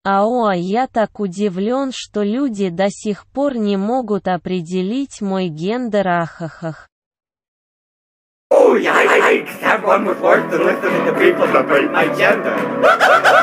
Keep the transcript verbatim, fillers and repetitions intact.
Ао, я так удивлен, что люди до сих пор не могут определить мой гендер, ахахах. Oh, yeah, I, I have one more word to listen to the people that bring my gender.